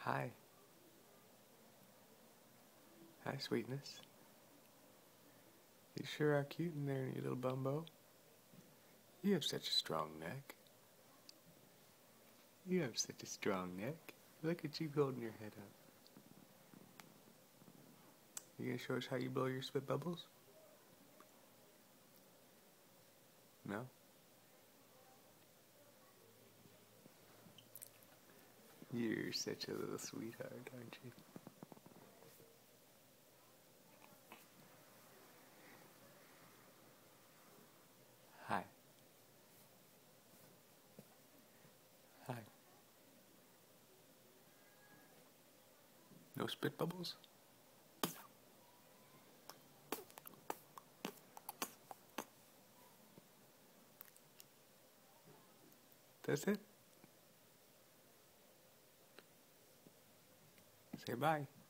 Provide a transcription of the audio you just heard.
Hi. Hi, sweetness. You sure are cute in there, you little bumbo. You have such a strong neck. You have such a strong neck. Look at you holding your head up. You gonna show us how you blow your spit bubbles? No? You're such a little sweetheart, aren't you? Hi. Hi. No spit bubbles? That's it? Say bye.